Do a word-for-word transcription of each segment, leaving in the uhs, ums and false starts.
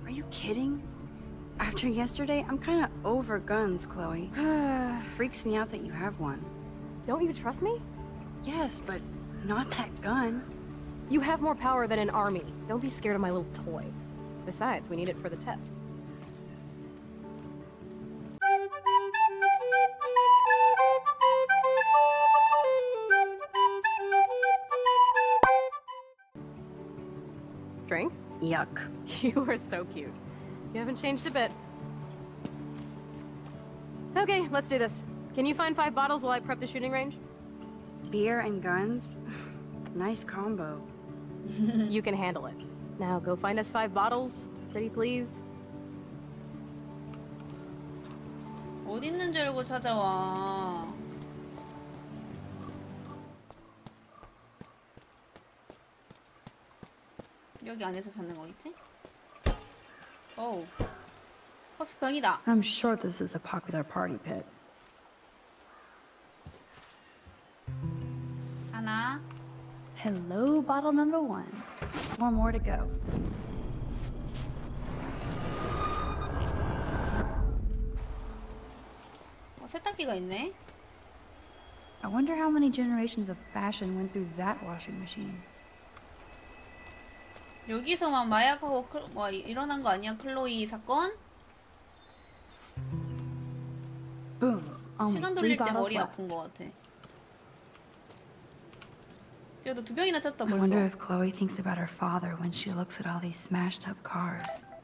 Are you kidding? After yesterday, I'm kind of over guns, Chloe. Freaks me out that you have one. Don't you trust me? Yes, but not that gun. You have more power than an army. Don't be scared of my little toy. Besides, we need it for the test. Drink? Yuck. You are so cute. You haven't changed a bit. Okay, let's do this. Can you find five bottles while I prep the shooting range? Beer and guns? Nice combo. You can handle it. Now go find us five bottles, pretty please. 어디 있는 줄 알고 찾아와. 여기 안에서 찾는 거겠지? 오. 허스병이다. I'm sure this is a popular party pit. 하나. Hello, bottle number one. Four more to go. 어, 세탁기가 있네. I wonder how many generations of fashion went through that washing machine. 여기서만 마약하고 클, 뭐 일어난 거 아니야? 클로이 사건? Boom. Only 시간 three 돌릴 때 bottles 머리 left. 아픈 거 같아. 그래도 두 병이나 찾다 I wonder 벌써. if Chloe thinks about her father when she looks at all these smashed up cars.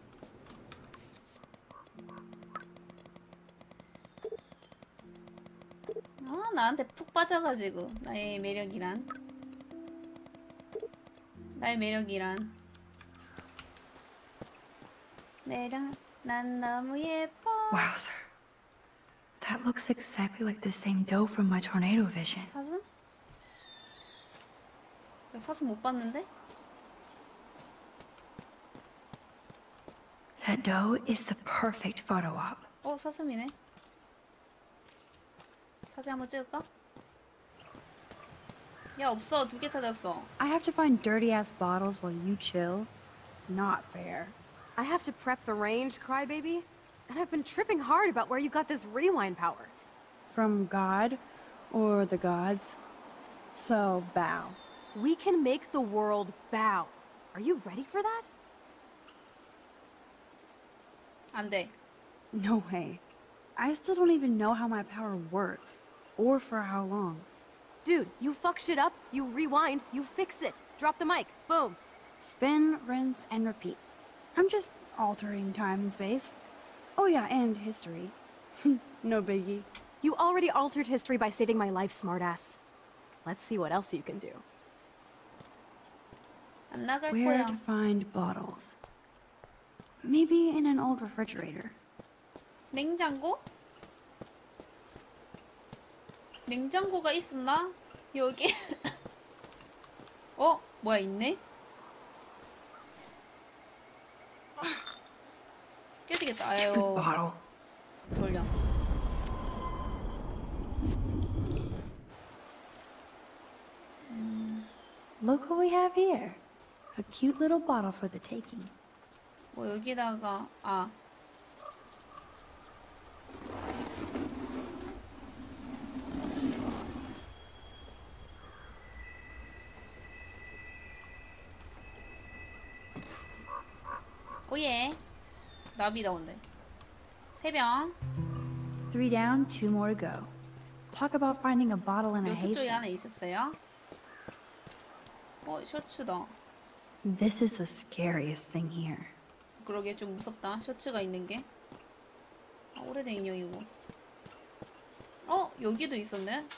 아, 나한테 푹 빠져가지고 나의 매력이란 나의 매력이란 매력 난 너무 예뻐. Wowzer. That looks exactly like the same dough from my tornado vision. 사슴? 야, 사슴 못 봤는데? That dough is the perfect photo op. 어, 사슴이네. 사진 한번 찍을까? 야, 없어. 두 개 찾았어. I have to find dirty ass bottles while you chill. Not fair. I have to prep the range, crybaby. And I've been tripping hard about where you got this rewind power. From God or the gods. So bow. We can make the world bow. Are you ready for that? 안 돼. No way. I still don't even know how my power works. Or for how long. Dude, you fuck shit up, you rewind, you fix it. Drop the mic. Boom. Spin, rinse, and repeat. I'm just altering time and space. Oh yeah, and history. No biggie. You already altered history by saving my life, smartass. Let's see what else you can do. 안 나갈 Where 거야. to find bottles? Maybe in an old refrigerator. 냉장고? 냉장고가 있었나? 여기? 어? 뭐야, 있네? 깨지겠다. Stupid 아유, bottle. 돌려. Look what we have here. A cute little bottle for the taking. 뭐 여기다가 아 오예 나비 나온대. 세 병. Three down, two more to go. Talk about finding a bottle in a 요트 쪽에 haystack. 하나 있었어요. 어 셔츠다. This is the scariest thing here. 그러게 좀 무섭다. 셔츠가 있는 게. 아, 오래된 인형이고. 어 여기도 있었네.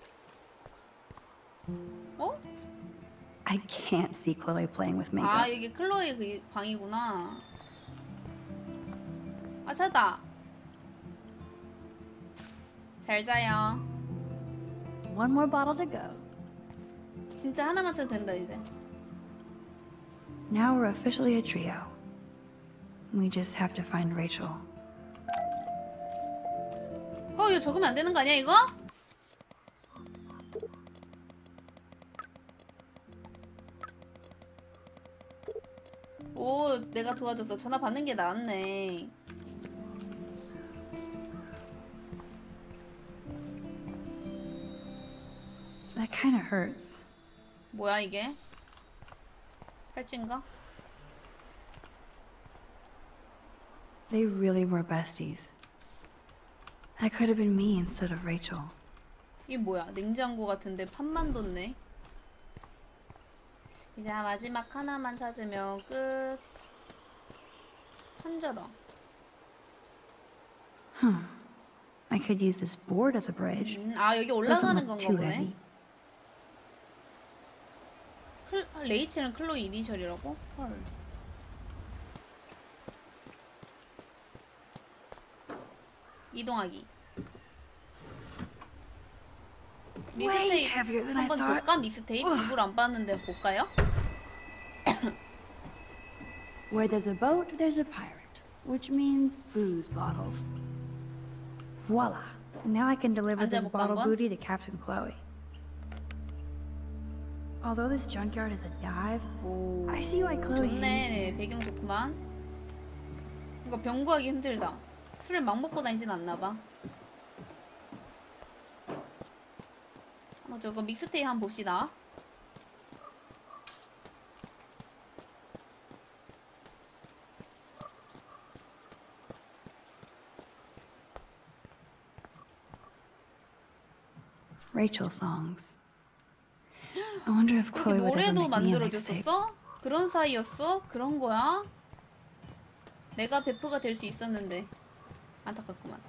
어? I can't see Chloe playing with makeup. 아 여기 클로이 그 방이구나. 아 찾았다. 잘 자요. One more bottle to go. 진짜 하나만 찾으면 된다 이제. Now we're officially a trio. We just have to find Rachel. 어 이거 적으면 안 되는 거 아니야 이거? 오, 내가 도와줬어. 전화 받는 게 낫네. That kind of hurts. 뭐야 이게? 팔찌인가? They really were besties. That could have been me instead of Rachel. 이게 뭐야? 냉장고 같은데 판만 뒀네. 이제 마지막 하나만 찾으면 끝. 환자다. Huh. I could use this board as a bridge. 음, 아 여기 Doesn't 올라가는 look 건가 too 보네. heavy. 클, 아, 레이첼은 클로이 이니셜이라고? 헐. 이동하기. Way 미스테이프 heavier than I 한번 thought. 볼까? 미스테이프 Ugh. 이걸 안 봤는데 볼까요? Where there's a boat, there's a pirate, which means booze bottles. Voila! Now I can deliver this 앉아볼까, bottle 한번? booty to Captain Chloe. Although this junkyard is a dive, 오, I see why Chloe 좋네. hates it. 배경 좋구만. 이거 병구하기 힘들다. 술을 막 먹고 다니진 않나봐. 한번 저거 믹스테이프 한번 봅시다. Rachel songs. I wonder if 그렇게 Chloe would ever 노래도 make me a mixtape. 만들어줬었어? 그런 사이였어? 그런 거야? 내가 베프가 될 수 있었는데 안타깝구만.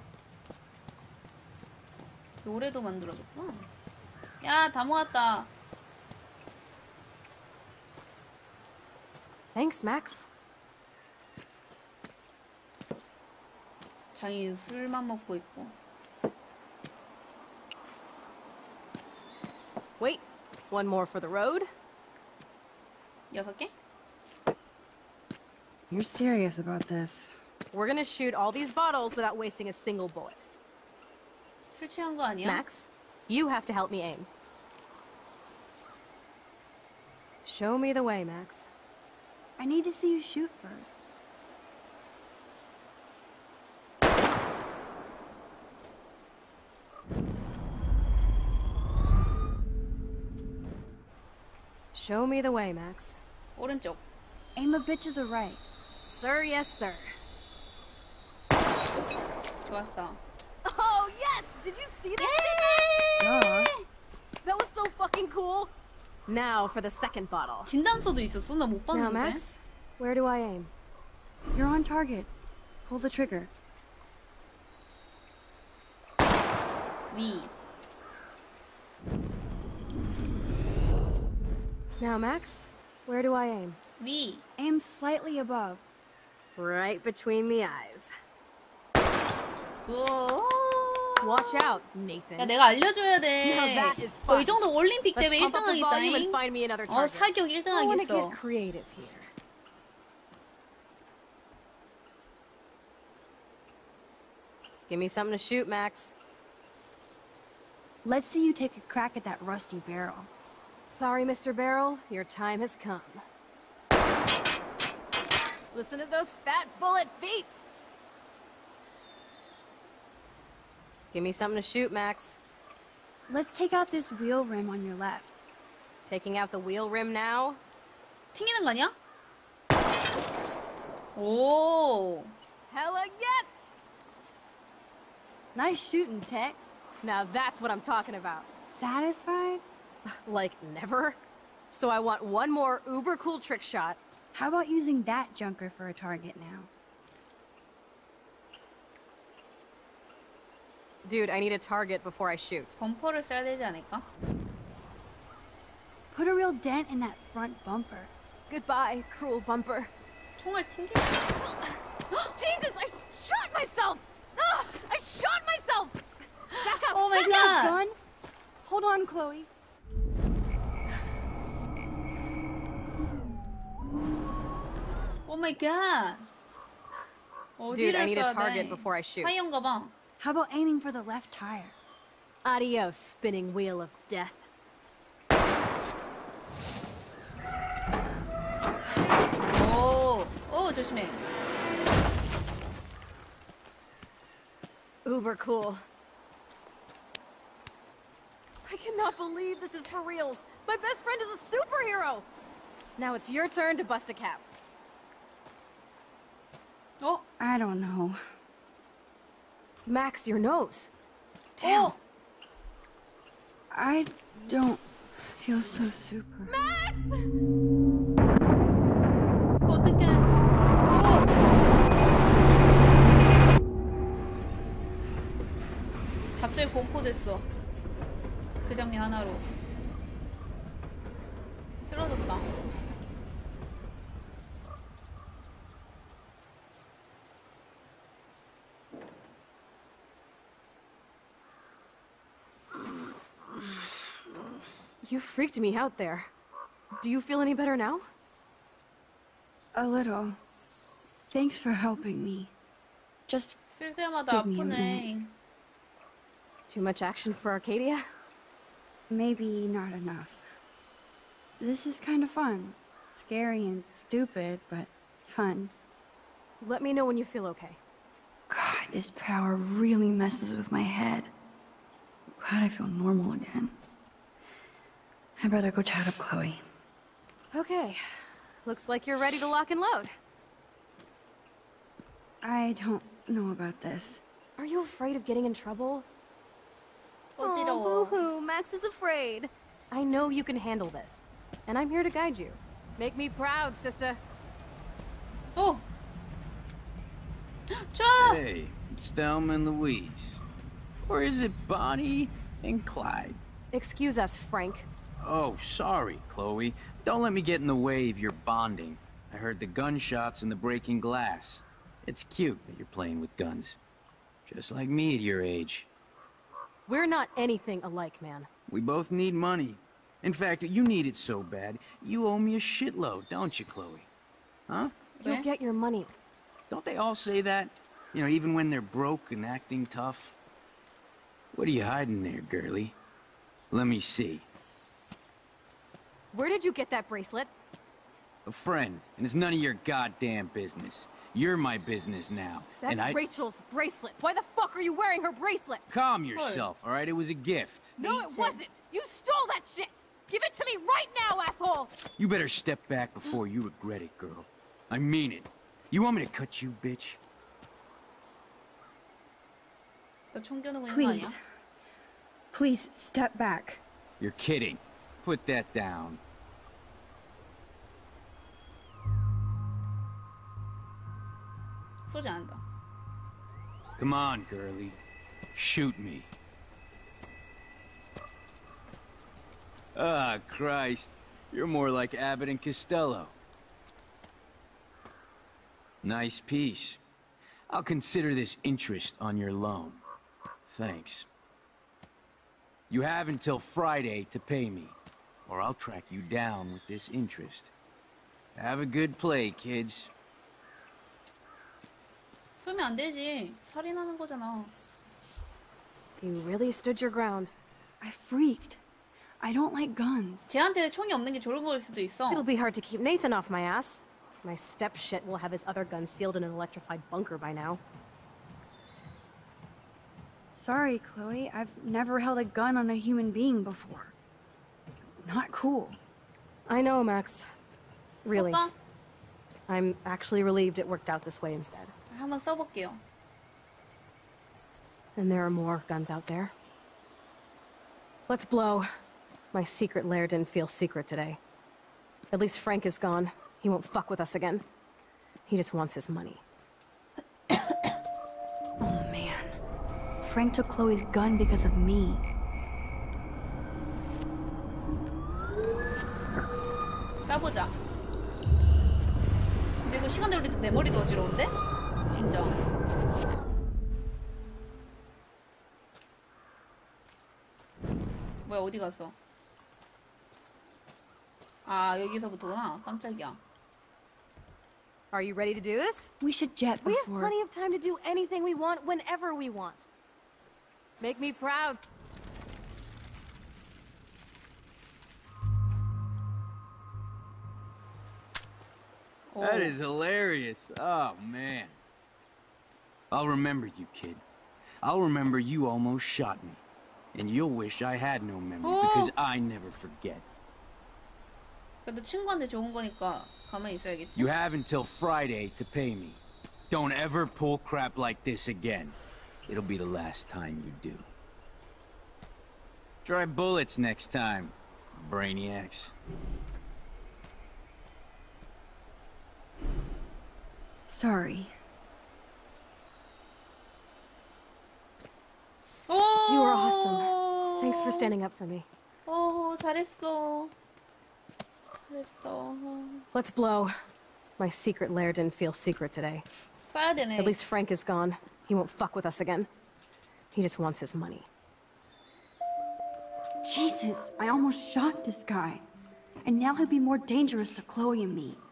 노래도 만들어줬구나. 야, 다 모았다. Thanks, Max. 자기 술만 먹고 있고. Wait, one more for the road. 여섯 개? You're serious about this. We're gonna shoot all these bottles without wasting a single bullet. 술 취한 거 아니야? Max, you have to help me aim. Show me the way, Max. I need to see you shoot first. Show me the way, Max. 오른쪽. Aim a bit to the right. Sir, yes, sir. 좋았어. Oh, yes! Did you see that? Duh. That was so fucking cool. Now for the second bottle. 진단서도 있었어? 나 못 Now, 봤는데. Max, where do I aim? You're on target. Pull the trigger. 위. Now, Max, where do I aim? 위. Aim slightly above. Right between the eyes. 오. Watch out, Nathan. 야, 내가 알려줘야 Now 돼. that is 어, 이 fun. 정도 올림픽 Let's 대회 pump up the volume and 일 등하겠다잉. find me another 어, target. 사격 일 등 I want to 하겠어. get creative here. Give me something to shoot, Max. Let's see you take a crack at that rusty barrel. Sorry, Mister Barrel, your time has come. Listen to those fat bullet beats! Give me something to shoot, Max. Let's take out this wheel rim on your left. Taking out the wheel rim now? 튕기는 거 아니야? 오. Hella yes! Nice shooting, Tex. Now that's what I'm talking about. Satisfied? Like, never? So I want one more uber cool trick shot. How about using that junker for a target now? Dude, I need a target before I shoot. 범퍼를 써야 되지 않을까? Put a real dent in that front bumper. Goodbye, cruel bumper. 총알 튕길 Jesus, I shot myself! Ah, I shot myself! Back up! 오 마이 Gun! 갓. Hold on, Chloe. 오 마이 갓. Dude, I 어디를 need a 써야 target 돼? before I shoot. 타이어인가 봐. How about aiming for the left tire? Adios, spinning wheel of death. 오. 조심해. Uber cool. I cannot believe this is for reals. My best friend is a superhero. Now it's your turn to bust a cap. 어? I don't know. Max, your nose. Damn. 어? I don't feel so super. Max! 어떡해. 어? 갑자기 공포됐어. 그 장면 하나로. 쓰러졌다. You freaked me out there. Do you feel any better now? A little. Thanks for helping me. Just 쓸 때마다 Give me a 아프네. Too much action for Arcadia? maybe not enough. This is kind of fun. Scary and stupid, but fun. Let me know when you feel okay. God, this power really messes with my head. I'm glad I feel normal again. I better go chat up Chloe. Okay. Looks like you're ready to lock and load. I don't know about this. Are you afraid of getting in trouble? 어지러워. Oh, boo-hoo, Max is afraid. I know you can handle this. And I'm here to guide you. Make me proud, sister. 어! 자! Hey, it's Thelma and Louise. Or is it Bonnie and Clyde? Excuse us, Frank. Oh, sorry, Chloe. Don't let me get in the way of your bonding. I heard the gunshots and the breaking glass. It's cute that you're playing with guns. Just like me at your age. We're not anything alike, man. We both need money. In fact, you need it so bad, you owe me a shitload, don't you, Chloe? Huh? You'll 왜? get your money. Don't they all say that? You know, even when they're broke and acting tough? What are you hiding there, girlie? Let me see. Where did you get that bracelet? A friend, and it's none of your goddamn business. You're my business now, That's and I... Rachel's bracelet. Why the fuck are you wearing her bracelet? Calm yourself, all right? It was a gift. No, it Rachel. wasn't. You stole that shit. Give it to me right now, asshole. You better step back before you regret it, girl. I mean it. You want me to cut you, bitch? 너 총겨놓고 있는 거 Please. 아니야? Please, step back. You're kidding. Put that down. 쏘지 않는다. Come on, girlie. Shoot me. Ah, Christ. You're more like Abbott and Costello. Nice piece. I'll consider this interest on your loan. Thanks. You have until Friday to pay me, or I'll track you down with this interest. Have a good play, kids. 쏘면 안 되지. 살인하는 거잖아. You really stood your ground. I freaked. I don't like guns. 쟤한테 총이 없는 게 좋을 보일 수도 있어. It'll be hard to keep Nathan off my ass. My step-shit will have his other gun sealed in an electrified bunker by now. Sorry, Chloe. I've never held a gun on a human being before. Not cool. I know, Max. Really. 쏠까? I'm actually relieved it worked out this way instead. 한번 써볼게요. And there are more guns out there. Let's blow. My secret lair didn't feel secret today. At least Frank is gone. He won't fuck with us again. He just wants his money. Oh, man. Frank took Chloe's gun because of me. 쏴보자. 근데 이거 시간 되돌릴 때 내 머리도 어지러운데? 진짜. 뭐야 어디 갔어? 아 여기서부터구나. 깜짝이야. Are you ready to do this? We should jet We have before. plenty of time to do anything we want whenever we want. Make me proud. That is hilarious. Oh, man. I'll remember you, kid. I'll remember you almost shot me. And you'll wish I had no memory because I never forget. 그래도 친구한테 좋은 거니까 가만히 있어야겠지. You have until Friday to pay me. Don't ever pull crap like this again. It'll be the last time you do. Try bullets next time, brainiacs. Sorry. 오! You were awesome. Thanks for standing up for me. 오, 잘했어. 잘했어. Let's blow. My secret lair didn't feel secret today. 써야 되네. At least Frank is gone. He won't fuck with us again. He just wants his money. Jesus, I almost shot this guy. And now he'll be more dangerous to Chloe and me.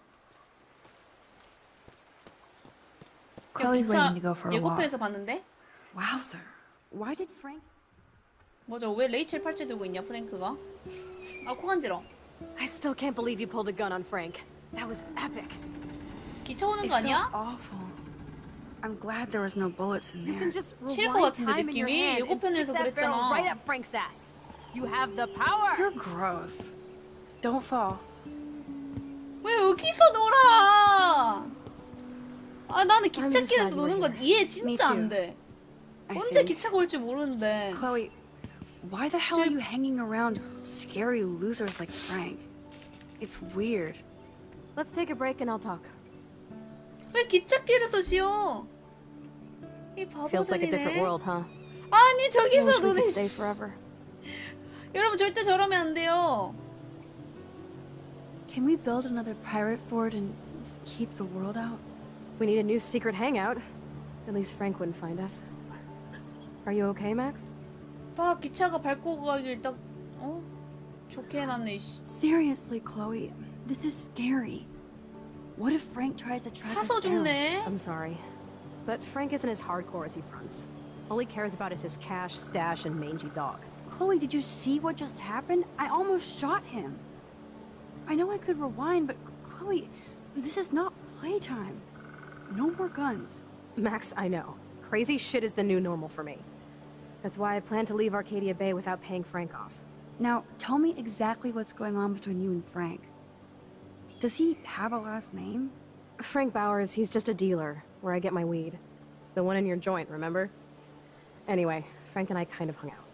Chloe's waiting to go for a walk. 예고편에서 봤는데? Wowzer. Why did Frank... 맞아, 왜 레이첼 팔찌 들고 있냐, 프랭크가? 아, 코 간지러. I still can't believe you pulled a gun on Frank. That was epic. 기차 오는 It 거 아니야? felt awful. I'm glad there was no bullets in You there. can just 칠 것 rewind 같은데, time in your 느낌이? hand and 예고편에서 stick that barrel 그랬잖아. right up Frank's ass. You have the power. You're gross. Don't fall. 왜 여기서 놀아? 아, 나는 I'm just 기찻길에서 glad you were 노는 건 here. 이해 Me 진짜 too. 안 돼. I 언제 think. 기차가 올지 모르는데. Chloe, why the hell are 저- you hanging around scary losers like Frank? It's weird. Let's take a break and I'll talk. 왜 기찻길에서 쉬어? 이 Feels like a different 바보들이네. world, huh? 아니, I 저기서 wish we 노는. could stay forever. 여러분, 절대 저러면 안 돼요. Can we build another pirate fort and keep the world out? We need a new secret hangout. At least Frank wouldn't find us. Are you okay, Max? 다 기차가 밟고 가길 딱, 어? 좋게 해놨네, 이씨. Seriously, Chloe, this is scary. What if Frank tries to track us 사서 down? 죽네. I'm sorry. But Frank isn't as hardcore as he fronts. All he cares about is his cash, stash, and mangy dog. Chloe, did you see what just happened? I almost shot him. I know I could rewind, but Chloe, this is not playtime. No more guns. Max, I know. Crazy shit is the new normal for me. That's why I plan to leave Arcadia Bay without paying Frank off. Now, tell me exactly what's going on between you and Frank. Does he have a last name? Frank Bowers, he's just a dealer, where I get my weed. The one in your joint, remember? Anyway, Frank and I kind of hung out.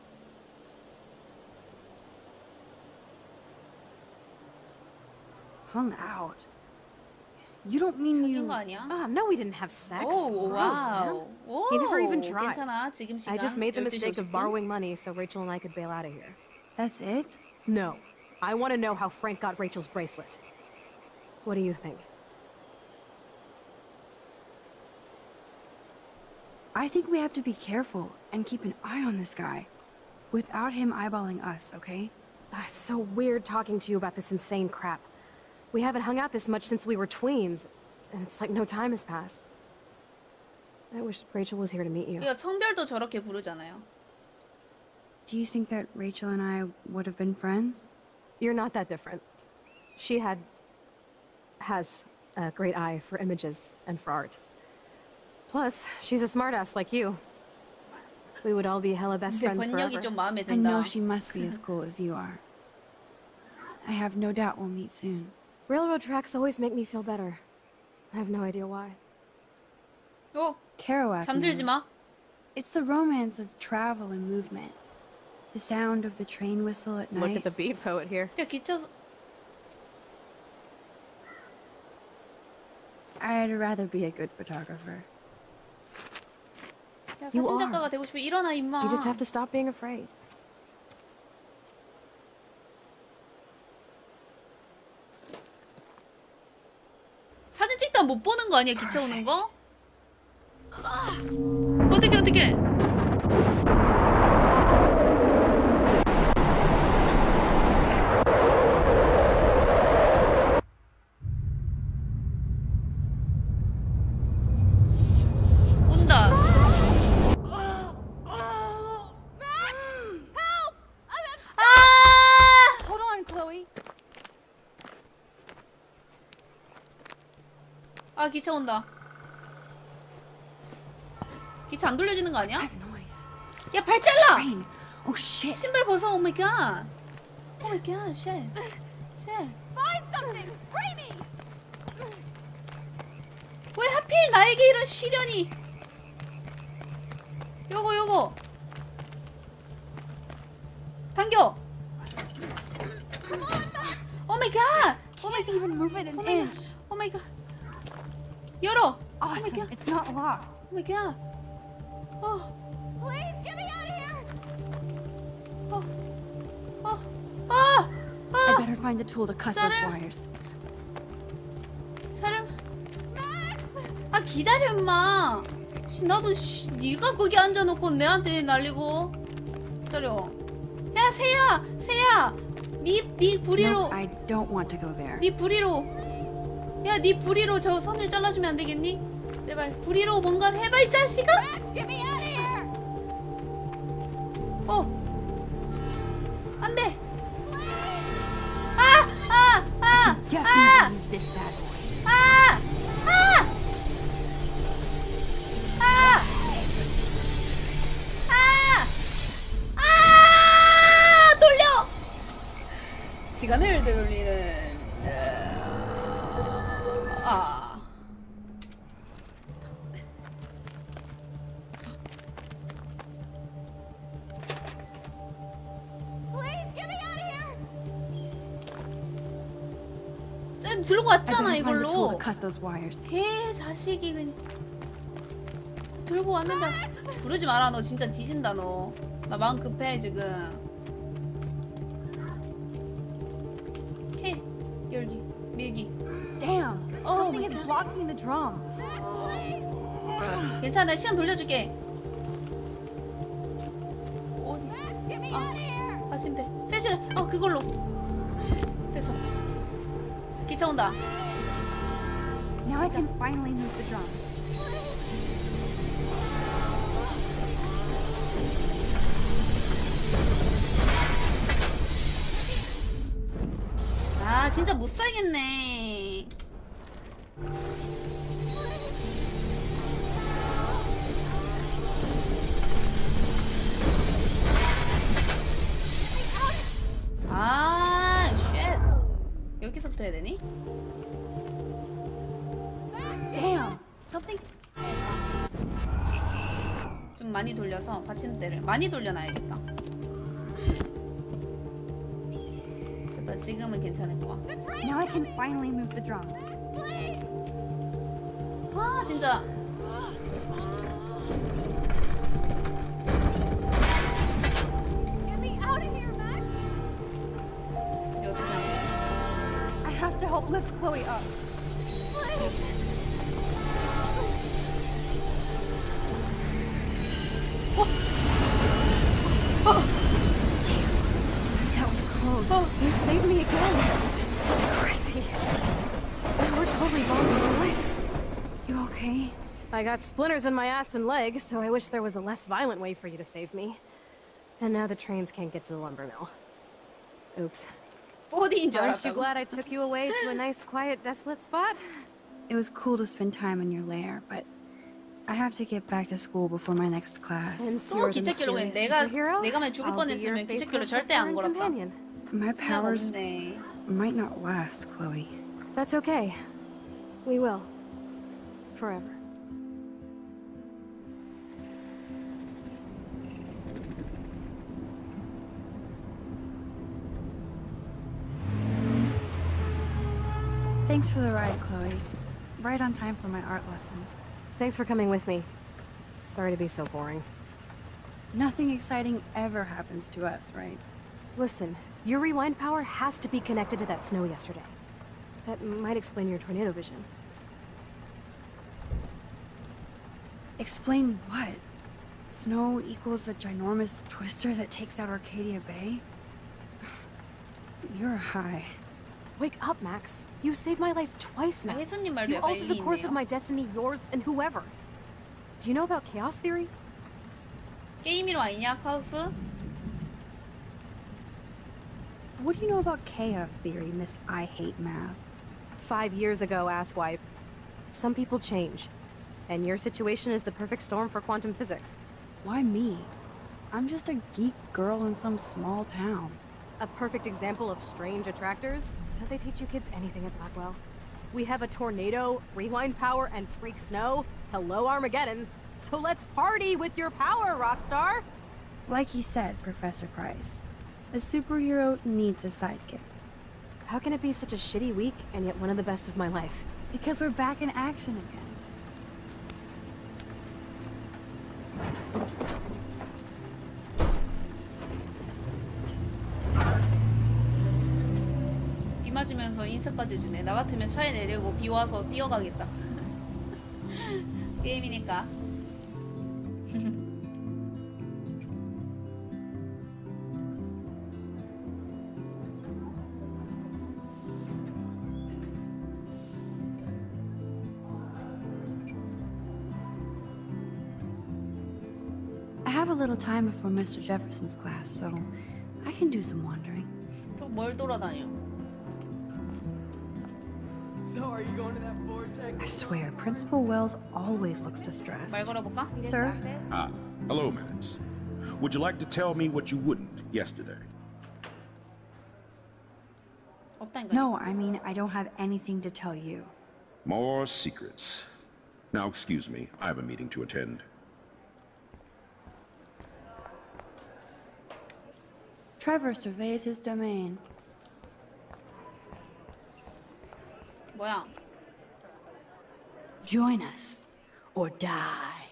Hung out? You don't mean 사귄 you... 거 아니야? Ah, no, we didn't have sex. 오, Gross, man. 와우. 오, He never even tried. 괜찮아, 지금 시간 I just made the 열두 시 mistake of 오십 분. borrowing money so Rachel and I could bail out of here. That's it? No. I want to know how Frank got Rachel's bracelet. What do you think? I think we have to be careful and keep an eye on this guy. Without him eyeballing us, okay? Ah, it's so weird talking to you about this insane crap. We haven't hung out this much since we were tweens, and it's like no time has passed. I wish Rachel was here to meet you. 이거 성별도 저렇게 부르잖아요. Do you think that Rachel and I would have been friends? You're not that different. She had... has a great eye for images and for art. Plus, she's a smartass like you. We would all be hella best 근데 friends 번역이 forever. 좀 마음에 I know 든다. she must be as cool as you are. I have no doubt we'll meet soon. Railroad tracks always make me feel better. I have no idea why. 어, Kerouac. 잠들지 knew. 마. It's the romance of travel and movement. The sound of the train whistle at night. Look at the beat poet here. 야, 기차 소- I'd rather be a good photographer. 야, You 사진 are. 작가가 되고 싶어. 일어나, 임마. You just have to stop being afraid. 사진 찍다 못 보는 거 아니야, 기차 오는 거? 아, 어떡해, 어떡해. 온다. 아! Hold on, Chloe. 기차 온다. 기차 안 돌려지는 거 아니야? That noise. 야, 발 잘라! Rain. Oh shit. 신발 벗어. 오 마이 갓. 오 마이 갓. 쉣. 쉣. Find something! Free me! 왜 하필 나에게 이런 시련이. 요거 요거. 당겨. 오 마이 갓. 오 마이 갓. Even move it an 오 마이 갓. inch. 오 마이 갓. 열어. 오 마이 Awesome. 갓. It's not locked. 오 마이 갓. 어. Please, get me out of here! 어. 어. 아. I 아. better find a tool to cut those Sorry. wires. 사람. 아 기다려 임마. 씨, 나도 씨, 네가 거기 앉아놓고 내한테 날리고. 기다려. 야 새야, 새야. 네네 부리로. No, I don't want to go there. 네 부리로. 야, 네 부리로 저 선을 잘라주면 안 되겠니? 제발 부리로 뭔가를 해봐 이 자식아. Get me out of here! 어. 안 돼. 아, 아, 아, Definitely use this bad boy. 아, 아, 아, 아, 아, 돌려. 시간을 되돌리는. 아. Please, get me out of here! 쟤 들고 I 왔잖아 better find a tool to 이걸로. cut those wires. 개 자식이 그냥 들고 왔는데 부르지 마라. 너 진짜 뒤진다 너. 나 마음 급해 지금. 캐 열기 밀기. Damn. Oh Something my is God. blocking the drum. 괜찮아 시간 돌려줄게. 어디? Get me 아, out of here! 아 지금 돼. 세실. 어 그걸로. 됐어. 기차 온다. Now I can finally move the drum. 아 진짜 못 살겠네. 아, 쉣. 여기서부터 해야 되니? Damn. Something. 좀 많이 돌려서 받침대를 많이 돌려놔야겠다. 됐다, 지금은 괜찮을 거야. Now I can finally move the drum. 아, 진짜. Get me out of here, Max! 이제 어떡하냐. I have to help lift Chloe up. That was close. Oh. You saved me again! Crazy. We're totally bonded for life. You okay? I got splinters in my ass and leg, so I wish there was a less violent way for you to save me. And now the trains can't get to the lumber mill. Oops. 보디인 줄 Aren't you 알았다고. glad I took you away to a nice, quiet, desolate spot? It was cool to spend time in your lair, but I have to get back to school before my next class. Since 또 you're the 기찻길로 왜 mysterious 내가 superhero, 내가 만약 죽을 I'll be your 뻔했으면 faithful 기찻길로 절대 chauffeur 안 and 걸었다. companion. My 그냥 powers 없네. might not last, Chloe. That's okay. We will. Forever. Thanks for the ride, Chloe. Right on time for my art lesson. Thanks for coming with me. Sorry to be so boring. Nothing exciting ever happens to us, right? Listen, your rewind power has to be connected to that snow yesterday. That might explain your tornado vision. Explain what? Snow equals a ginormous twister that takes out Arcadia Bay? You're high. Wake up, Max. You saved my life twice 아, now. 혜수님 말도 You 약간 altered the 일리 course of 있네요. my destiny, yours, and whoever. Do you know about chaos theory? 게임이로 아니냐, 카우스? What do you know about chaos theory, Miss I Hate Math? Five years ago, asswipe. Some people change. And your situation is the perfect storm for quantum physics. Why me? I'm just a geek girl in some small town. A perfect example of strange attractors? Don't they teach you kids anything at Blackwell? We have a tornado, rewind power, and freak snow. Hello, Armageddon. So let's party with your power, Rockstar! Like he said, Professor Price, a superhero needs a sidekick. How can it be such a shitty week and yet one of the best of my life? Because we're back in action again. 비 맞으면서 인사까지 주네. 나 같으면 차에 내리고 비 와서 뛰어가겠다. 게임이니까. I have a little time before Mister Jefferson's class, so I can do some wandering. 좀 뭘 돌아다녀? So are you going to that vortex? I swear, Principal Wells always looks distressed. 말 걸어볼까? Sir? Ah, hello, Max. Would you like to tell me what you wouldn't yesterday? 없다니까. No, I mean, I don't have anything to tell you. More secrets. Now, excuse me, I have a meeting to attend. Trevor surveys his domain. 뭐야? Join us, or die.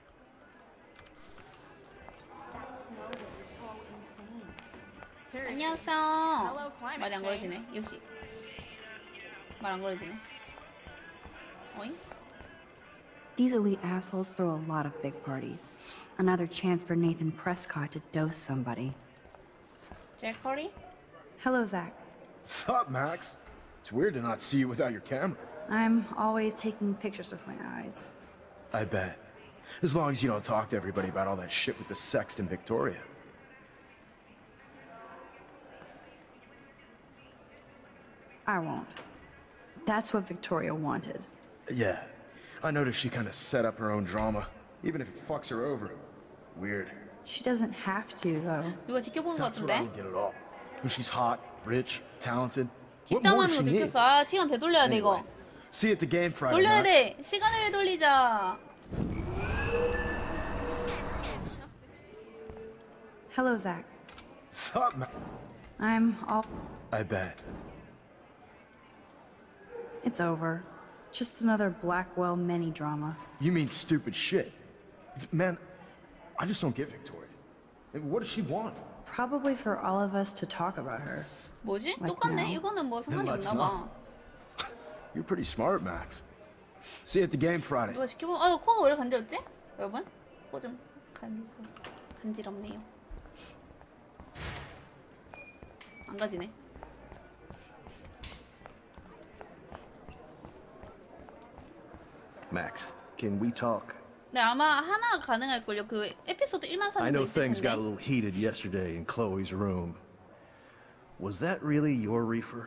안녕하세요. 말이 안 걸어지네. 요시. 말 안 걸어지네. 어잉? These elite assholes throw a lot of big parties. Another chance for Nathan Prescott to dose somebody. 잭 커리? Hello, Zach. Sup, Max? It's weird to not see you without your camera. I'm always taking pictures with my eyes. I bet. As long as you don't talk to everybody about all that shit with the sext and Victoria. I won't. That's what Victoria wanted. Yeah. I noticed she kind of set up her own drama, even if it fucks her over. Weird. She doesn't have to, though. 누가 지켜보는 것 That's what I 같은데? don't get at all. When she's hot, rich, talented. What more 뒷담하는 does 거 she need? 들켰어. 아, 시간 되돌려야 돼, Anyway, 이거. see you at the game Friday, 돌려야 Max. 돼. 시간을 왜 돌리자. Hello, Zach. Sup, Max? I'm all... I bet. It's over. Just another Blackwell mini-drama. You mean stupid shit. Man, I just don't get Victoria. I mean, what does she want? Probably for all of us to talk about her. 뭐지? Like 똑같네. now. 이거는 뭐 Then 상관이 let's 없나 봐. not. You're pretty smart, Max. See you at the game Friday. 누가 지켜보... 아, 너 코가 원래 간지럽지? 여러분? 코 좀 간... 간지럽네요. 안 가지네. Max, can we talk? 네, 아마 하나 가능할걸요. 그 에피소드 일만 I 사는 거 know 있을 things got a 텐데. little heated yesterday in Chloe's room. Was that really your reefer?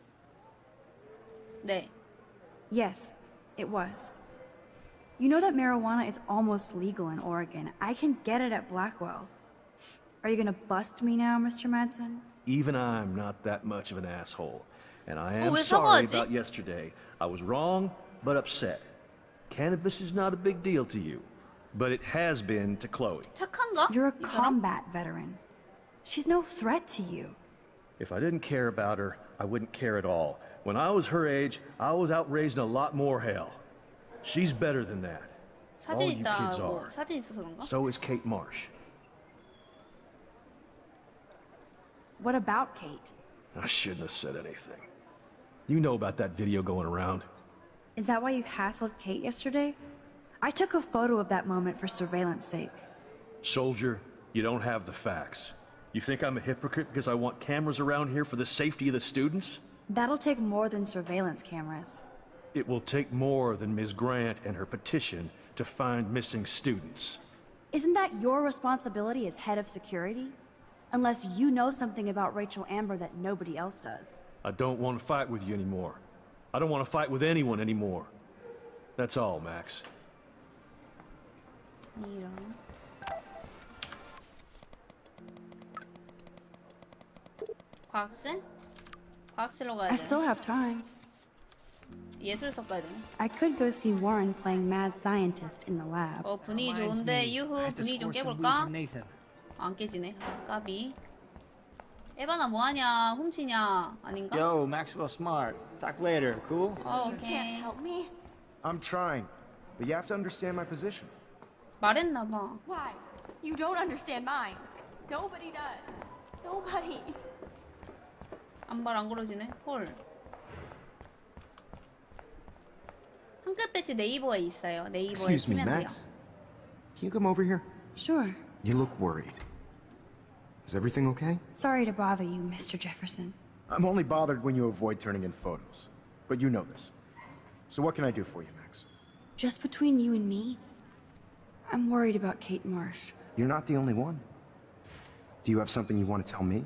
네. Yes, it was. You know that marijuana is almost legal in Oregon. I can get it at Blackwell. Are you gonna bust me now, Mister Madsen? Even I'm not that much of an asshole. And I Oh, am 왜 sorry 사과하지? about yesterday. I was wrong, but upset. Cannabis is not a big deal to you, but it has been to Chloe. 착한가? You're a 이 사람? combat veteran. She's no threat to you. If I didn't care about her, I wouldn't care at all. When I was her age, I was out raising a lot more hell. She's better than that. All 사진 you kids 있다고 are. 사진 있어서 그런가? So is Kate Marsh. What about Kate? I shouldn't have said anything. You know about that video going around. Is that why you hassled Kate yesterday? I took a photo of that moment for surveillance sake. Soldier, you don't have the facts. You think I'm a hypocrite because I want cameras around here for the safety of the students? That'll take more than surveillance cameras. It will take more than Miz Grant and her petition to find missing students. Isn't that your responsibility as head of security? Unless you know something about Rachel Amber that nobody else does. I don't want to fight with you anymore. I don't want to fight with anyone anymore. That's all, Max. 이런. 과학실? 과학실로 가야 I 돼. still have time. 예술석 가야 되네. I could go see Warren playing mad scientist in the lab. 어 분위기 좋은데 유후 분위기 좀 깨볼까? 안 깨지네. 아, 까비. 에바나 뭐하냐? 훔치냐? 아닌가? Yo, Maxwell Smart. Talk later, cool? 어 오케이. Help me? I'm trying, but you have to understand my position. 말했나봐. Why? You don't understand mine. Nobody does. Nobody. 안발 안 걸어지네. 헐. 한글 배지 네이버에 있어요. 네이버에 Excuse me, 치면 돼요. Max. Can you come over here? Sure. You look worried. Is everything okay? Sorry to bother you, Mister Jefferson. I'm only bothered when you avoid turning in photos. But you know this. So what can I do for you, Max? Just between you and me, I'm worried about Kate Marsh. You're not the only one. Do you have something you want to tell me?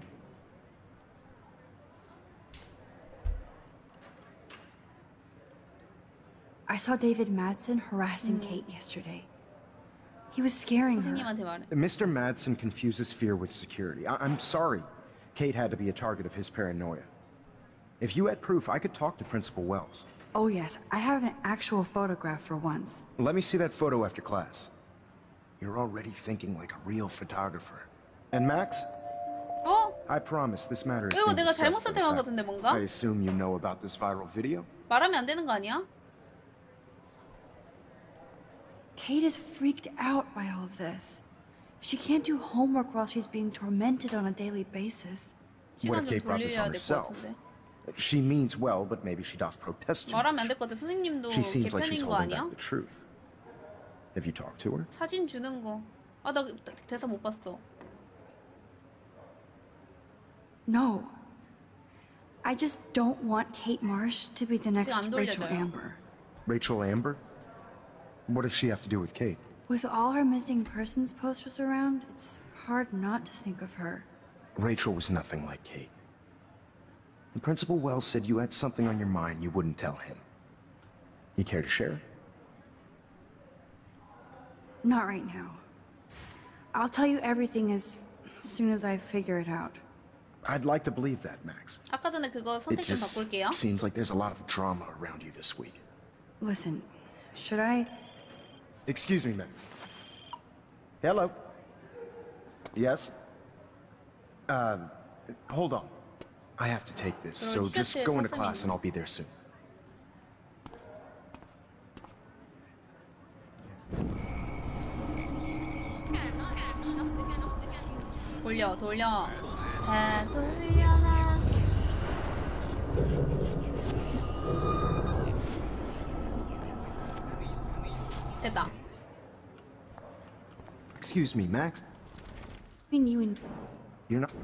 I saw David Madsen harassing Kate yesterday. He was scaring her. 선생님한테 말해. Mister Madsen confuses fear with security. I I'm sorry. Kate had to be a target of his paranoia. If you had proof, I could talk to Principal Wells. Oh yes, I have an actual photograph for once. Let me see that photo after class. You're already thinking like a real photographer. And Max, 어? I promise this matter is 이거 being 내가 잘못 discussed for the 선택한 것 fact- 같은데 뭔가? I assume you know about this viral video? 말하면 안 되는 거 아니야? Kate is freaked out by all of this. She can't do homework while she's being tormented on a daily basis. What 시간 if 좀 Kate brought this 돌려야 on 될 것 herself? 같은데. She means well, but maybe she doth protest too 말하면 안 much. 될 것 같아. 선생님도 She seems like she's 개편인 거 holding 아니야? back the truth. Have you talked to her? 사진 주는 거. 아, 나 대사 못 봤어. No. I just don't want Kate Marsh to be the next 안 Rachel 돌려줘요. Amber. Rachel Amber? What does she have to do with Kate? With all her missing persons posters around, it's hard not to think of her. Rachel was nothing like Kate. And Principal Wells said you had something on your mind you wouldn't tell him. You care to share? Not right now. I'll tell you everything as soon as I figure it out. I'd like to believe that, Max. 아까 전에 그거 It 선택 좀 just 바꿀게요. seems like there's a lot of drama around you this week. Listen, should I? Excuse me, Max. Hello? Yes? Uh, hold on. I have to take this, so 그럼 just 티셔츠에 go into 사슴이 class 있네. and I'll be there soon. 돌려, 돌려. 다 돌려라. 됐다. Excuse me, Max. Between you and You're not...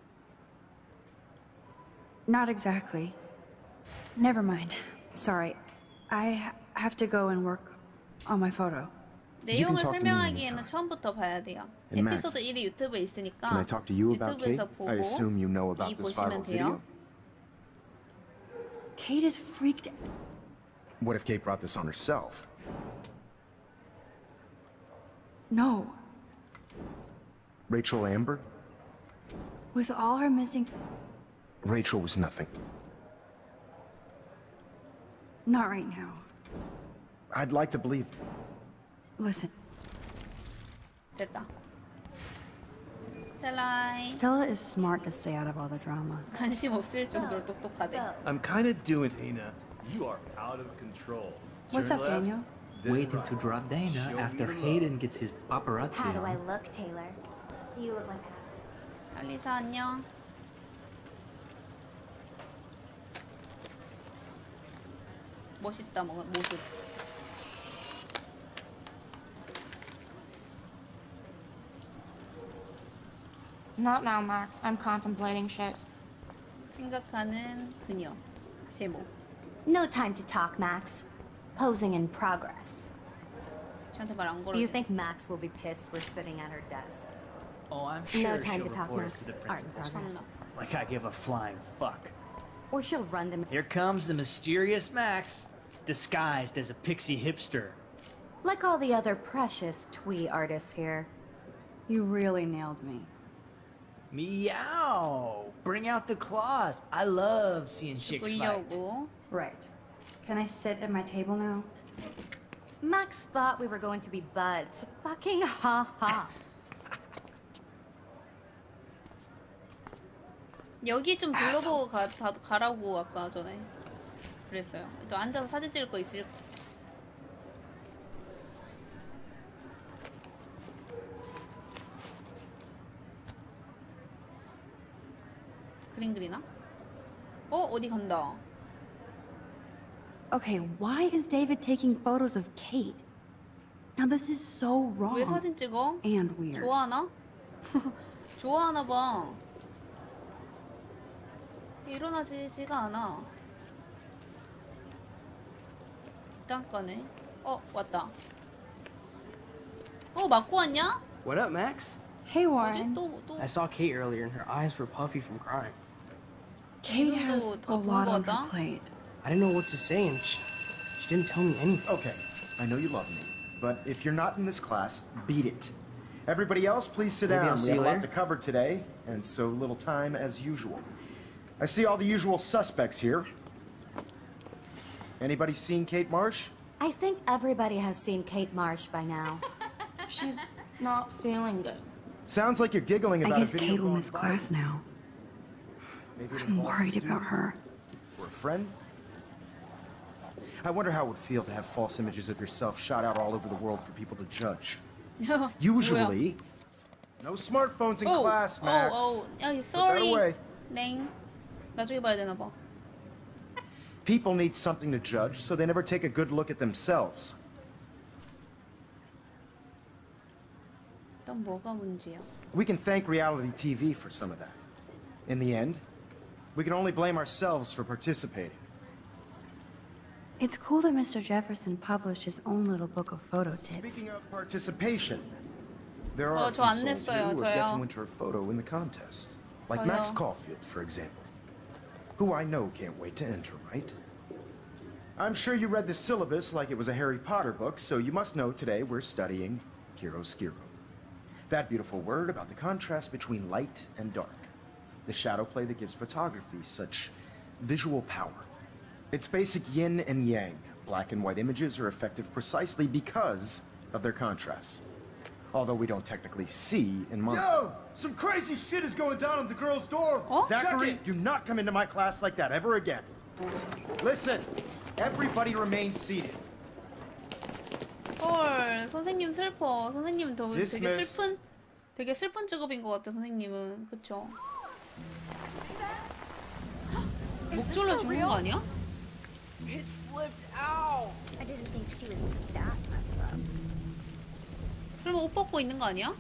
not exactly. Never mind. Sorry. I ha- have to go and work on my photo. 내용을 talk to me 설명하기에는 anytime. 처음부터 봐야 돼요. And Max, 에피소드 일이 유튜브에 있으니까 Can I talk to you about Kate? 유튜브에서 보고 I assume you know 이 about this 보시면 viral video? 돼요. Kate is freaked. What if Kate brought this on herself? No. Rachel Amber? With all her missing. Rachel was nothing. Not right now. I'd like to believe... Listen, 됐다. 스텔라이. Stella is smart to stay out of all the drama. 관심 없을 정도로 똑똑하대. I'm kind of doing... Dana, you are out of control. What's Turn up, left, Daniel? then Waiting right. to drop Dana Show me after your love. Hayden gets his paparazzi How do I on. look, Taylor? You look like ass. 알리사 안녕. 멋있다 뭐 모습. Not now, Max. I'm contemplating shit. 생각하는 그녀. 제목. No time to talk, Max. Posing in progress. 저한테 말 안 Do you 걸어줘. think Max will be pissed we're sitting at her desk? Oh, I'm sure No time she'll to talk, report us Max. to the Art in principal. progress. Like I give a flying fuck. Or she'll run them. Here comes the mysterious Max. disguised as a pixie hipster. Like all the other precious twee artists here. You really nailed me. Meow! Bring out the claws. I love seeing chicks fight. 보이려고. Right. Can I sit at my table now? Max thought we were going to be buds. Fucking ha ha. 여기 좀 둘러보고 가, 다, 가라고 아까 전에 그랬어요. 또 앉아서 사진 찍을 거 있을. 그림 그리나? 어? 어디 간다. Okay, why is David taking photos of Kate? Now this is so wrong. 왜 사진 찍어? And weird. 좋아하나? 좋아하나 봐. 일어나지지가 않아. 잠깐에. 어, 왔다. 어, 맞고 왔냐? What up, Max? Hey, 뭐지? Warren. 또, 또. I saw Kate earlier and her eyes were puffy from crying. Kate 이름도 has a 다 lot on 궁금하다. her plate. I didn't know what to say and she, she didn't tell me anything. Okay, I know you love me, but if you're not in this class, beat it. Everybody else, please sit Maybe down. I'll We see have you a lot later. to cover today, and so little time as usual. I see all the usual suspects here. Anybody seen Kate Marsh? I think everybody has seen Kate Marsh by now. She's not feeling good. Sounds like you're giggling I about guess a video Kate will going miss viral. class now. Maybe it I'm involves a worried student about her. or a friend. I wonder how it would feel to have false images of yourself shot out all over the world for people to judge. Usually, no smartphones in 오, class, 오, Max. 오. 야, Put that sorry. away. 넹. 나중에 봐야 되나 봐. People need something to judge, so they never take a good look at themselves. 일단 뭐가 문제야? We can thank reality T V for some of that. In the end, we can only blame ourselves for participating. It's cool that Mister Jefferson published his own little book of photo tips. Speaking of participation, there 어, are a 저 few 안 souls here 냈어요, who have yet 저요. to enter a photo in the contest. Like 저요. Max Caulfield, for example. Who I know can't wait to enter, right? I'm sure you read the syllabus like it was a Harry Potter book, so you must know today we're studying chiaroscuro. That beautiful word about the contrast between light and dark. The shadow play that gives photography such visual power. It's basic yin and yang. Black and white images are effective precisely because of their contrast. Although we don't technically see in months. Yo! Some crazy shit is going down on the girl's dorm! 어? Zachary, do not come into my class like that ever again. Listen, everybody remain seated. 헐, 선생님 슬퍼. 선생님은 더 되게 Dismiss. 슬픈, 되게 슬픈 직업인 것 같아, 선생님은. 그쵸? 목졸라 죽는 거 아니야? It flipped out. I didn't think she was that messed up. 설마 옷 벗고 있는 거 아니야?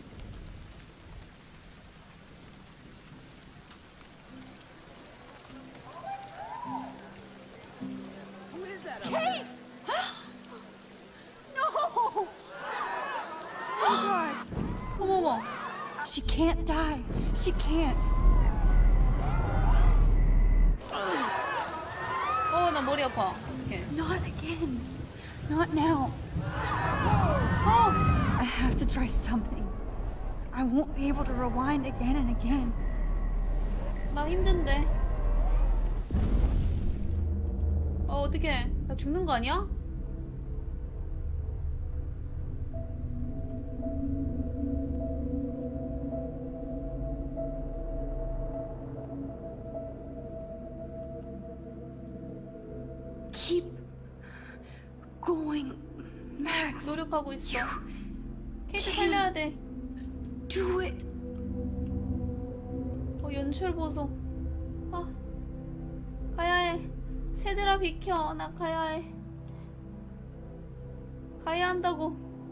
Who is that? Kate! No! 어머머. She can't die. She can't. 어, 나 머리 아파. 어떡해. Not again. Not now. 어! I have to try something. I won't be able to rewind again and again. 나 힘든데. 어, 어떡해. 나 죽는 거 아니야? Keep going, Max. 노력하고 있어. 케이트 살려야 돼. Do it. 어, 연출 보소. 아, 가야 해. 새들아 비켜. 나 가야 해. 가야 한다고.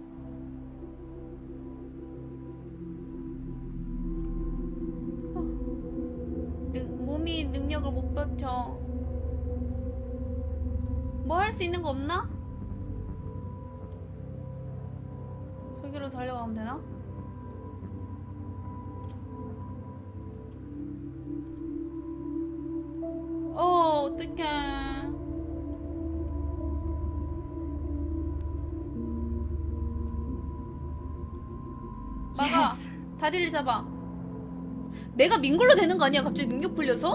어. 능, 몸이 능력을 못 버텨. 뭐 할 수 있는 거 없나? 저기로 달려가면 되나? 어, 어떡해. 막아. 다리를 잡아. 내가 민걸로 되는 거 아니야? 갑자기 능력 풀려서?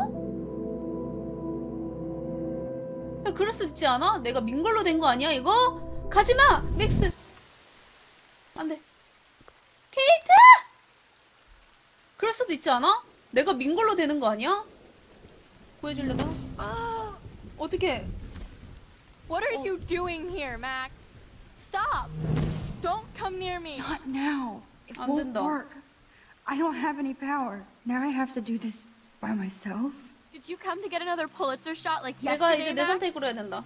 야, 그럴 수 있지 않아? 내가 민걸로 된 거 아니야 이거? 가지마! 맥스! 안돼. 케이트! 그럴 수도 있지 않아? 내가 민걸로 되는 거 아니야? 구해주려다? 아, 어떡해. What are you doing here, Max? Stop! Don't come near me. Not now. It 안 won't 된다. work. I don't have any power. Now I have to do this by myself. Did you come to get another Pulitzer shot like 내가 yesterday, 이제 내 Max? 선택으로 해야 된다.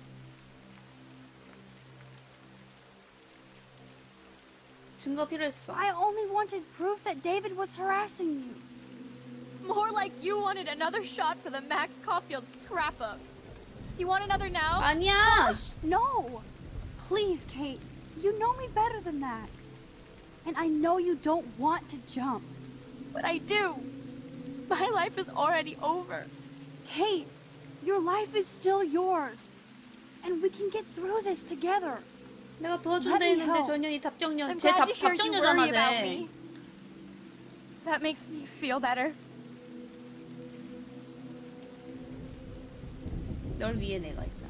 증거 필요했어. I only wanted proof that David was harassing you. More like you wanted another shot for the Max Caulfield scrapbook. You want another now? 아니야. No! Please, Kate. You know me better than that. And I know you don't want to jump. But I do. My life is already over. Kate, your life is still yours. And we can get through this together. 내가 도와준다 했는데 전현이 답정년. I'm 쟤 glad 잡, to hear you 답정녀잖아 worry about 쟤. me. That makes me feel better. 널 위해 내가 있잖아.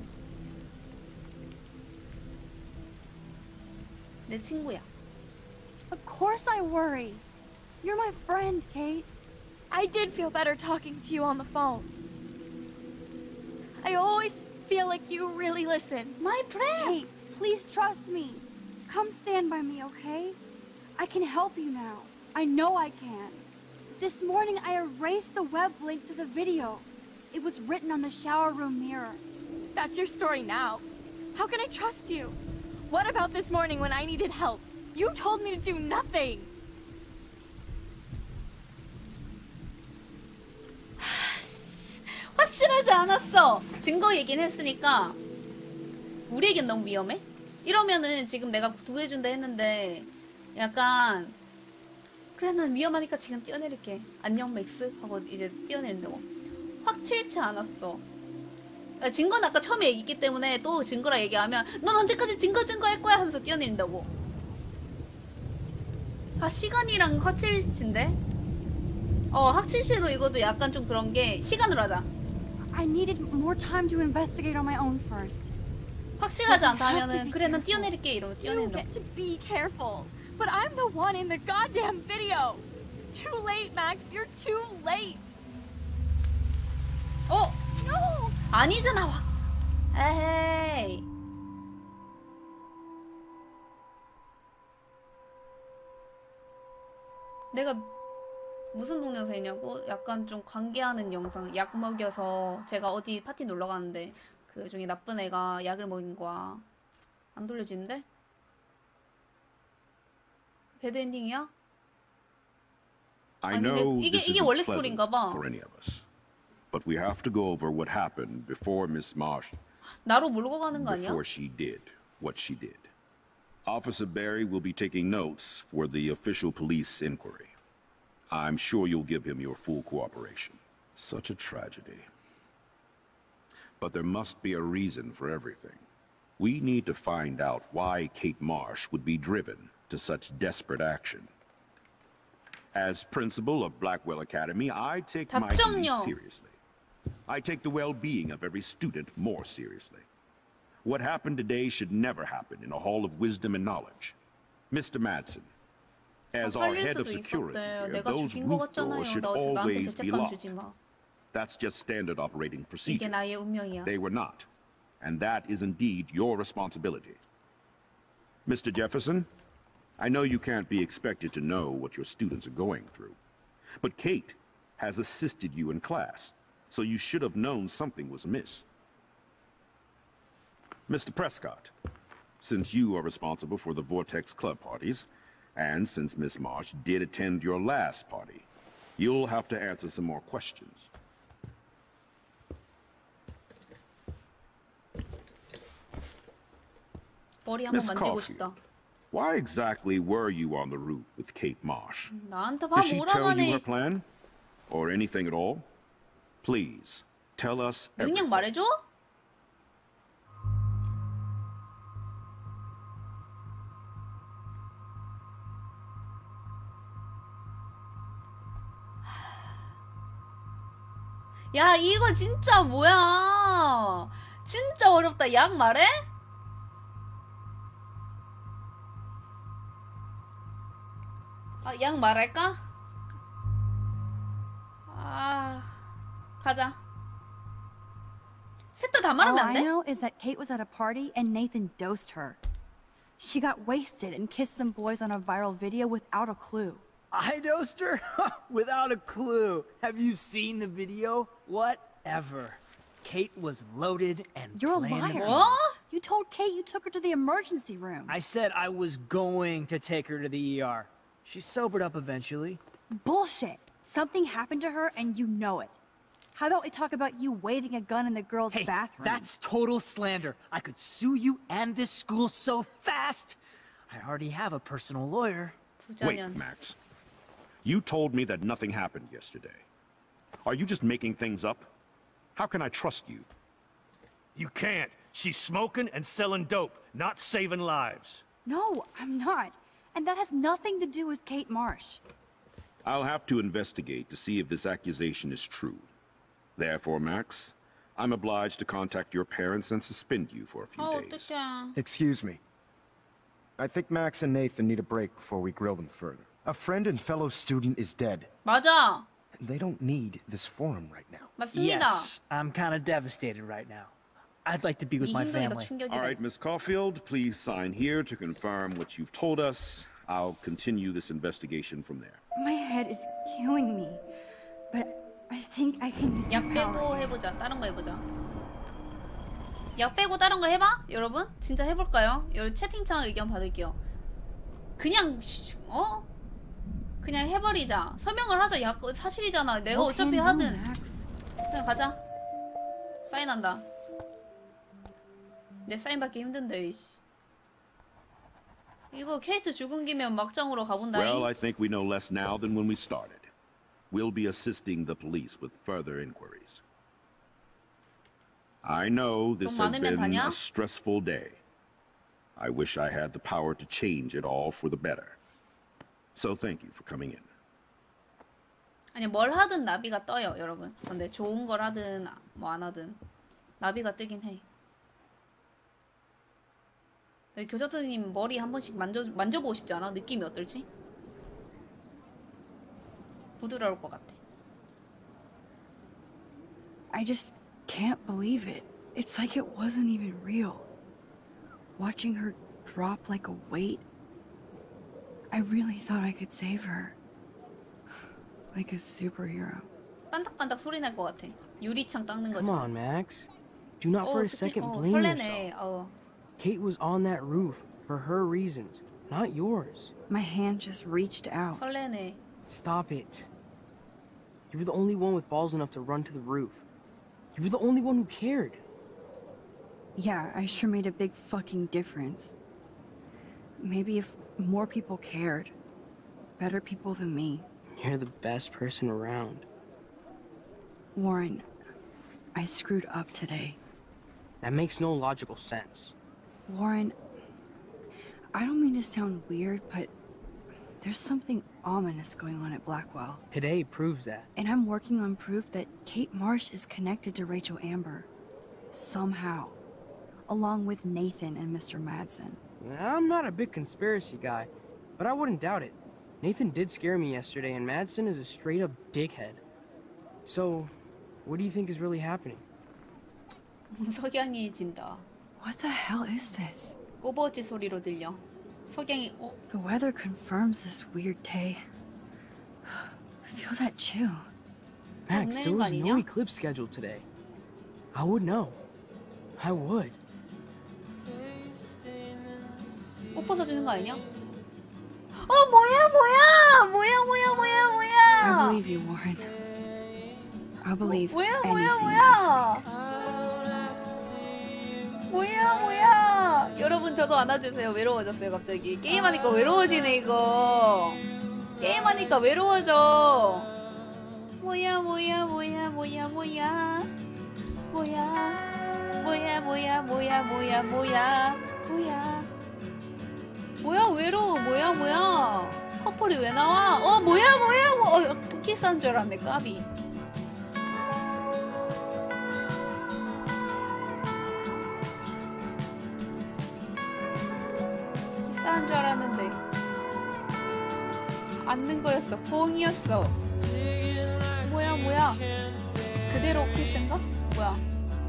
내 친구야. Of course I worry. You're my friend, Kate. I did feel better talking to you on the phone. I always feel like you really listen. My friend! Kate, please trust me. Come stand by me, okay? I can help you now. I know I can. This morning I erased the web link to the video. It was written on the shower room mirror. That's your story now. How can I trust you? What about this morning when I needed help? You told me to do nothing. 확실하지 않았어. 증거 얘기는 했으니까 우리에겐 너무 위험해? 이러면은 지금 내가 구해준다 했는데 약간 그래 난 위험하니까 지금 뛰어내릴게. 안녕 맥스 하고 이제 뛰어내린다고. 확실치 않았어. 증거는 아까 처음에 얘기했기 때문에 또 증거라 얘기하면 넌 언제까지 증거 증거 할 거야 하면서 뛰어내린다고. 아 시간이랑 확실치인데? 어 확실치도 이것도 약간 좀 그런 게 시간으로 하자. I needed more time to investigate on my own first. 확실하지 않다 하면은 그래 난 뛰어내릴게 이러고 You 뛰어낸다. get to be careful. But I'm the one in the goddamn video. Too late, Max. You're too late. 어? No. 아니잖아. 와. 에헤이. 내가 무슨 동네에서 했냐고? 약간 좀 관계하는 영상. 약 먹여서 제가 어디 파티 놀러 가는데 그 중에 나쁜 애가 약을 먹인 거야. 안 돌려지는데? 배드 엔딩이야? I 아니, know 이게 this 이게 isn't 원래 pleasant 스토리인가 봐. for any of us, but we have to go over what happened before Miss Marsh, 나로 몰고 가는 거 아니야? before she did what she did. Officer Barry will be taking notes for the official police inquiry. I'm sure you'll give him your full cooperation. Such a tragedy. But there must be a reason for everything. We need to find out why Kate Marsh would be driven to such desperate action. As principal of Blackwell Academy, I take my duties 답정요. seriously. I take the well-being of every student more seriously. What happened today should never happen in a hall of wisdom and knowledge. Mister Madsen, as our 살릴 head of 수도 security 있었대. here, 내가 those 죽인 거 roof 같잖아요. doors should 나 어떻게 나한테 always be 죄책감 locked. 주지 마. That's just standard operating 이게 procedure. 나의 운명이야. They were not. And that is indeed your responsibility. Mister Jefferson, I know you can't be expected to know what your students are going through. But Kate has assisted you in class, so you should have known something was amiss. Mister Prescott, since you are responsible for the Vortex Club parties, and since Miss Marsh did attend your last party, you'll have to answer some more questions. 머리 한번 Miss 만지고 Caulfield, 싶다. why exactly were you on the route with Kate Marsh? 나한테 봐 Did she 뭐라 tell you 하네. her plan? Or anything at all? Please, tell us 능력 everything. 말해줘? 야 이거 진짜 뭐야? 진짜 어렵다. 약 말해? 아, 약 말할까? 아, 가자. 셋 다 다 말하면 All 안 I 돼? know is that Kate was at a party and Nathan dosed her. She got wasted and kissed some boys on a viral video without a clue. I dosed her? Without a clue. Have you seen the video? Whatever. Kate was loaded and You're a playing the liar. field. What? You told Kate you took her to the emergency room. I said I was going to take her to the E R. She sobered up eventually. Bullshit. Something happened to her and you know it. How about we talk about you waving a gun in the girls' Hey, bathroom? that's total slander. I could sue you and this school so fast. I already have a personal lawyer. Wait, Max. You told me that nothing happened yesterday. Are you just making things up? How can I trust you? You can't. She's smoking and selling dope, not saving lives. No, I'm not. And that has nothing to do with Kate Marsh. I'll have to investigate to see if this accusation is true. Therefore, Max, I'm obliged to contact your parents and suspend you for a few 아, days. 어떡해. Excuse me. I think Max and Nathan need a break before we grill them further. A friend and fellow student is dead. 맞아. They don't need this forum right now. 맞습니다. Yes, I'm kind of devastated right now. I'd like to be with 이 my 행동이 더 family. 충격이다. All right, Miss Caulfield, please sign here to confirm what you've told us. I'll continue this investigation from there. My head is killing me. But I think I can use my 약 빼고 power. 해보자. 다른 거 해보자. 약 빼고 다른 거 해봐? 여러분? 진짜 해볼까요? 여러분 채팅창 의견 받을게요. 그냥 어? 그냥 해버리자. 서명을 하자. 약 사실이잖아. 내가 What 어차피 can do, 하든 Max? 그냥 가자. 사인한다. 내 사인 받기 힘든데 이씨. 이거 케이트 죽은 김에 막장으로 가본다잉. Well, I think we know less now than when we started. We'll be assisting the police with further inquiries. I know this has been a stressful day. I wish I had the power to change it all for the better. So thank you for coming in. 아니 뭘 하든 나비가 떠요, 여러분. 근데 좋은 걸 하든 뭐 안 하든 나비가 뜨긴 해. 교장 선생님 머리 한 번씩 만져 만져보고 싶지 않아? 느낌이 어떨지? 부드러울 것 같아. I just can't believe it. It's like it wasn't even real. Watching her drop like a weight, I really thought I could save her. Like a superhero. 반짝반짝 소리 날 것 같아. 유리창 닦는 Come 것처럼. on, Max. Do not for 어, a 스피- second 어, blame 설레네. yourself. 어. Kate was on that roof for her reasons, not yours. My hand just reached out. 설레네. Stop it. You were the only one with balls enough to run to the roof. You were the only one who cared. Yeah, I sure made a big fucking difference. Maybe if more people cared, better people than me. You're the best person around. Warren, I screwed up today. That makes no logical sense. Warren, I don't mean to sound weird, but there's something ominous going on at Blackwell. Today proves that. And I'm working on proof that Kate Marsh is connected to Rachel Amber. Somehow. Along with Nathan and Mister Madsen. I'm not a big conspiracy guy, but I wouldn't doubt it. Nathan did scare me yesterday, and Madsen is a straight-up dickhead. So, what do you think is really happening? 석양이 진다. What the hell is this? 꼬버지 소리로 들려. 석양이 어? The weather confirms this weird day. Feel that chill. Max, there was no eclipse scheduled today. I would know. I would. 옷 벗어주는 거 아니냐? 어 뭐야 뭐야 뭐야 뭐야 뭐야 뭐야. I believe you, Warren. I believe 뭐야 뭐야 anything 뭐야. 뭐야 뭐야. 여러분 저도 안아주세요. 외로워졌어요 갑자기. 게임하니까 외로워지네 이거. 게임하니까 외로워져. 뭐야 뭐야 뭐야 뭐야 뭐야. 뭐야 뭐야 뭐야 뭐야 뭐야 뭐야 뭐야. 뭐야 외로워 뭐야 뭐야. 커플이 왜 나와? 어 뭐야 뭐야 뭐. 어 키스한 줄 알았네 까비. 싸한 줄 알았는데 앉는 거였어. 포옹이었어. 뭐야 뭐야. 그대로 키스인가? 뭐야.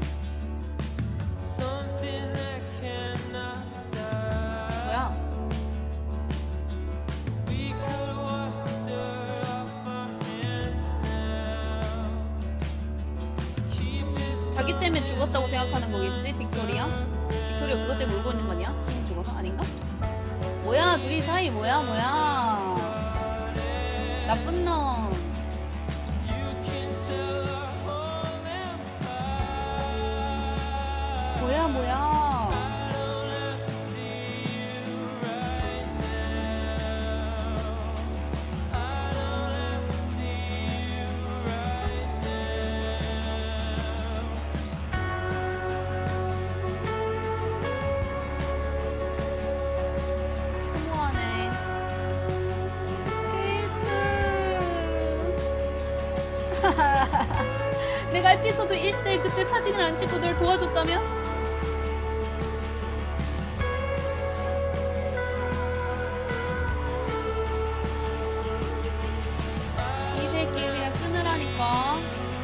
뭐야. 자기 때문에 죽었다고 생각하는 거겠지? 빅토리아? 빅토리아 그것 때문에 울고 있는 거냐? 지금 죽어서? 아닌가? 뭐야 둘이 사이 뭐야 뭐야. 나쁜 놈. 뭐야 뭐야. 너무하네. 케이트. 내가 에피소드 일 때 그때 사진을 안 찍고 널 도와줬다며? 이 새끼 그냥 끊으라니까.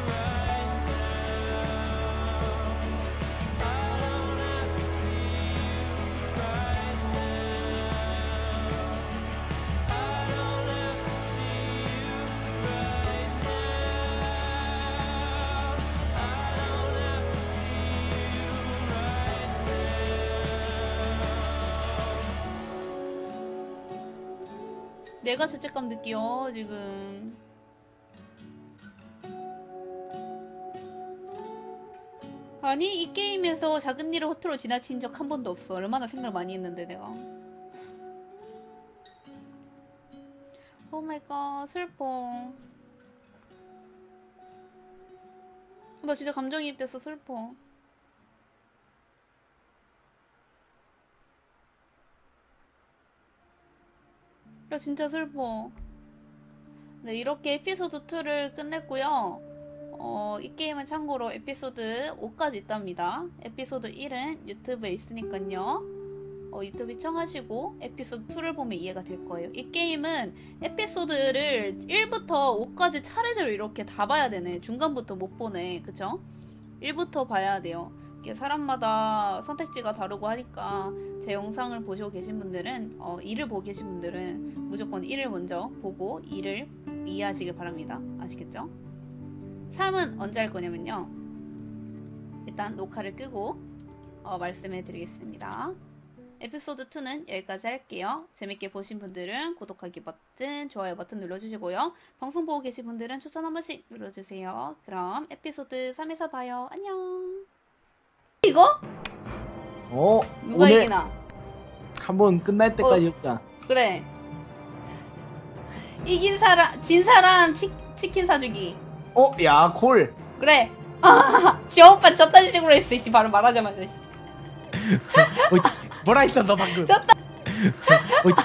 내가 죄책감 느껴 지금. 아니 이 게임에서 작은 일을 허투루 지나친 적 한 번도 없어. 얼마나 생각을 많이 했는데 내가. 오 마이 갓 슬퍼. 나 진짜 감정이입됐어. 슬퍼. 야 진짜 슬퍼. 네 이렇게 에피소드 이를 끝냈고요. 어, 이 게임은 참고로 에피소드 오까지 있답니다. 에피소드 일은 유튜브에 있으니까요. 어, 유튜브 시청하시고 에피소드 이를 보면 이해가 될 거예요. 이 게임은 에피소드를 일부터 오까지 차례대로 이렇게 다 봐야 되네. 중간부터 못 보네. 그쵸? 일부터 봐야 돼요. 이게 사람마다 선택지가 다르고 하니까 제 영상을 보시고 계신 분들은 어, 이를 보고 계신 분들은 무조건 일을 먼저 보고 이를 이해하시길 바랍니다. 아시겠죠? 삼은 언제 할 거냐면요. 일단 녹화를 끄고 어, 말씀해 드리겠습니다. 에피소드 이는 여기까지 할게요. 재밌게 보신 분들은 구독하기 버튼, 좋아요 버튼 눌러주시고요. 방송 보고 계신 분들은 추천 한 번씩 눌러주세요. 그럼 에피소드 삼에서 봐요. 안녕. 이거? 어? 누가 오늘 이기나? 한번 끝날 때까지 해보자. 어, 그래. 이긴 사람, 진 사람 치, 치킨 사주기. 어? 야 콜. 그래. 아, 지호 오빠 저딴 식으로 했어. 씨, 바로 말하자마자. 어, 뭐라 했어 너 방금. 저딴. 어,